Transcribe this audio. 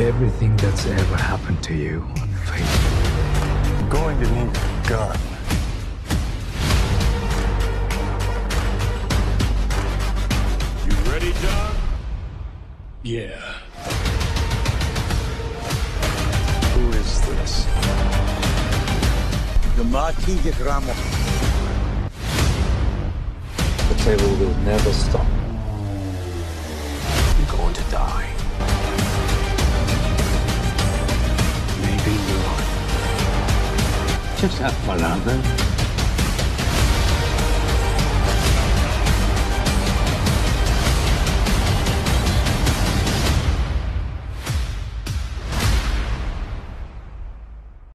everything that's ever happened to you fake. I'm going to need a gun. You ready, John? Yeah. Who is this? The Marquis de Gramo. The table will never stop. You're going to die. Maybe not. Just have fun, aren't they?